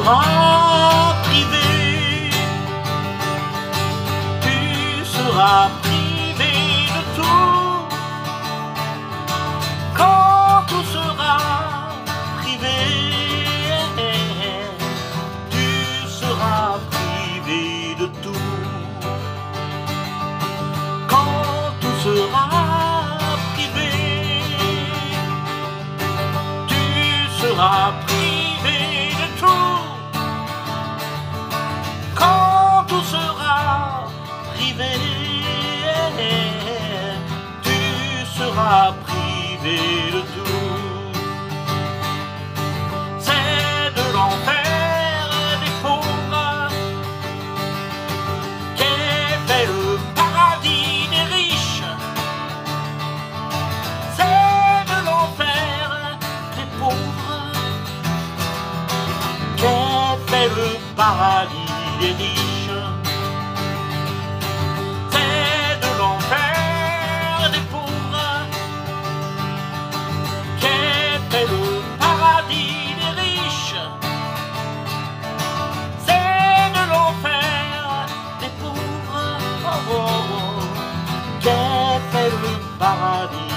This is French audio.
seras privé, tu seras privé de tout. Quand tout sera privé, tu seras privé de tout. Quand tout sera privé, tu seras privé de tout. Quand tout sera privé, tu seras privé de tout. C'est de l'enfer des pauvres qu'est fait le paradis des riches. C'est de l'enfer des pauvres qu'est fait le paradis des riches. C'est de l'enfer des pauvres qu'est fait le paradis des riches. C'est de l'enfer des pauvres qu'est fait le paradis